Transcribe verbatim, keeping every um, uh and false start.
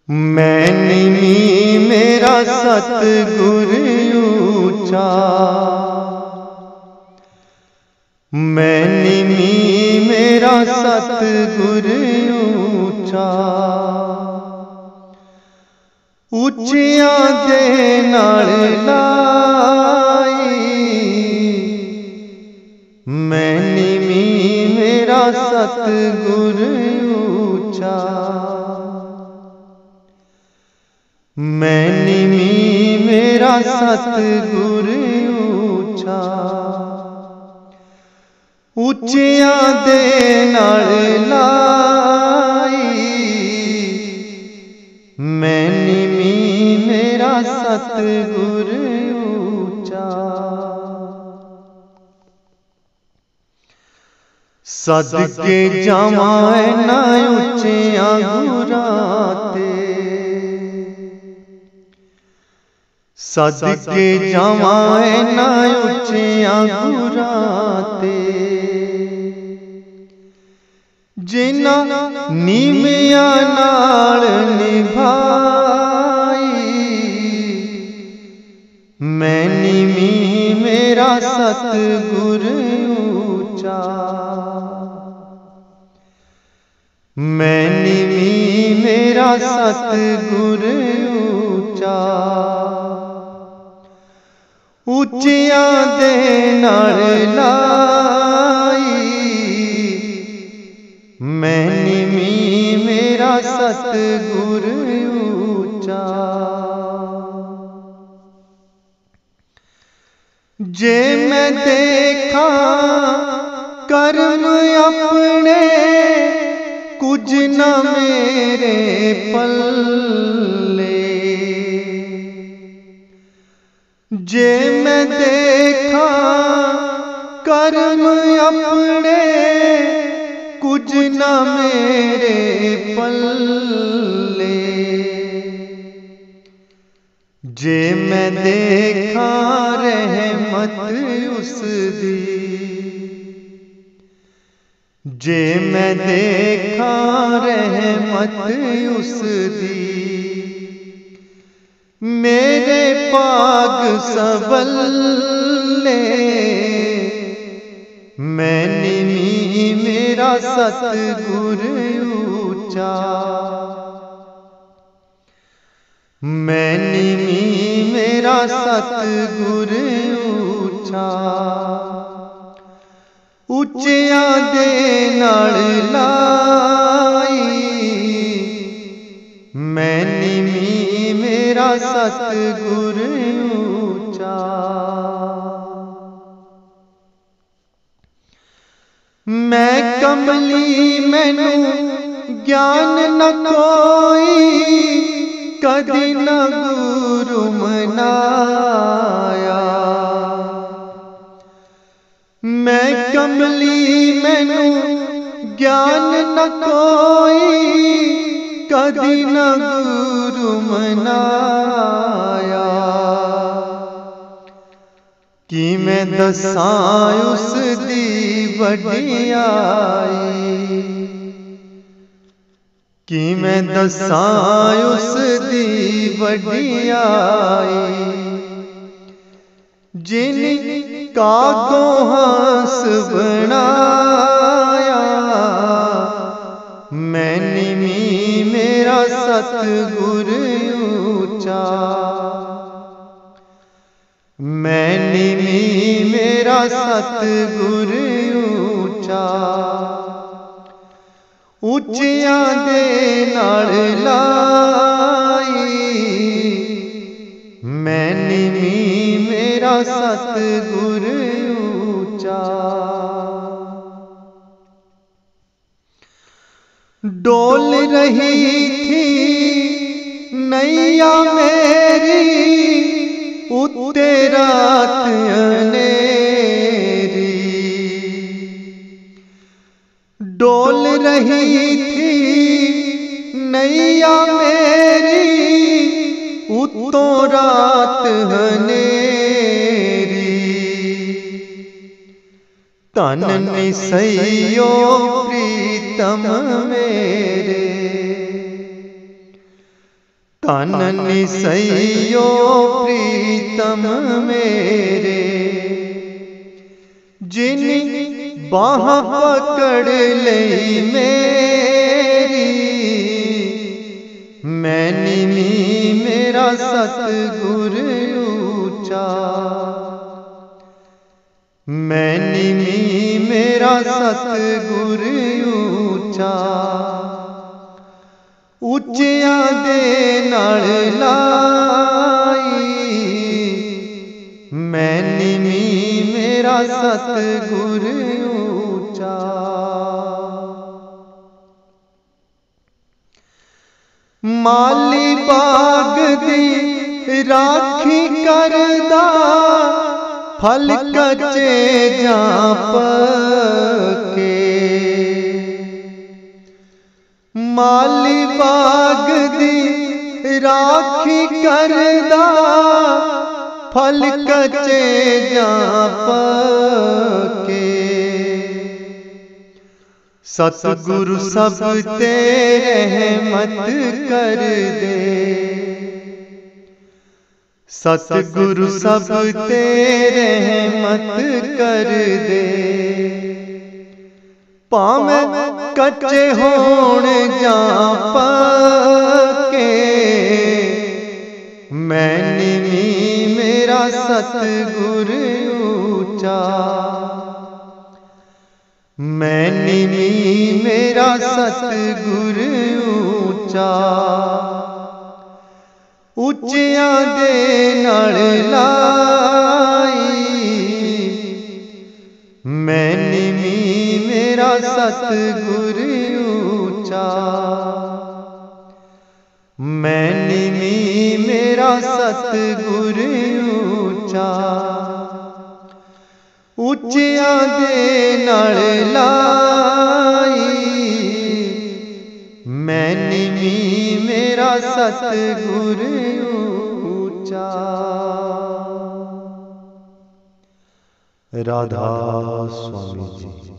मैं निमी मेरा सतगुर ऊंचा, मैं निमी मेरा सतगुर ऊंचा, उचियां दे नाल लाई। मैं निमी मेरा सतगुर ऊंचा, मैं निमी मेरा सतगुर ऊंचा, उचियां दे नाल लाई। मैं निमी मेरा सतगुर ऊंचा। सदके जावां ना उचियां गुरां ते, सदके जावां ना उचियां गुरां ते, जिन्हां नीमियां नाल निभाई। मैं निमी मेरा सतगुर ऊंचा, मैं निमी मेरा सतगुर ऊंचा, उचियां दे नाल लाई। मैं निमी मेरा सतगुर ऊंचा। जे मैं देखा कर्म अपने, कुछ न मेरे पल्ले। जे मैं देखा कर्म अपने, कुछ न मेरे पल्ले। जे मैं देखा रहमत उसदी, जे मैं देखा रहमत उसदी, मेरे पाग सबल्ले। मैं निमी मेरा सतगुर ऊंचा, मैं निमी मेरा सतगुर ऊंचा, उचियां दे नाल लाई। मैं निमी मेरा सतगुर ऊंचा। मैं कमली मैनू ज्ञान न कोई, कदी न गुरु मनाया। मैं कमली मैनू ज्ञान न कोई, कदी न गुरु मनाया। कि मैं दसां उस दी वडियाई, कि मैं दसां उस दी वडियाई। जिन कागो हंस बनाया। मैं निमी मेरा सतगुर ऊंचा, मैं निमी मेरा सतगुर ऊंचा, उचियां दे नाल लाई। मैं निमी मेरा सतगुर ऊंचा। डोल रही थी नैया मेरी, उत्ते रात अनेरी। डोल रही थी नैया मेरी, उत्तों रात हनेरी। तन निसइयो प्रीतम मेरे, कानन सैयो प्रीतम मेरे, जिन बाह पकड़ लई मेरी, मैं निमी मेरा सतगुर ऊंचा, मैं निमी मेरा सतगुर ऊंचा, उच्चिया दे नाल लाई, मैं निमी मेरा सतगुर ऊंचा। माली बाग दी राखी करदा, फल कच्चे जां पके, माली बाग दी राखी करदा, फल कच्चे जां पके, सतगुरु सब ते रहमत कर दे, सतगुरु सब ते रहमत कर दे, भावें कच्चे होण जां पके, मैं निमी मेरा सतगुर ऊंचा, मैं निमी मेरा सतगुर ऊंचा, उच्चिया दे नाल लाई, मैं निमी मेरा सतगुर ऊंचा, मैं निमी मेरा सतगुर ऊंचा, उच्चिया दे नाल लाई, मैं निमी मेरा सतगुर ऊंचा। राधा स्वामी जी।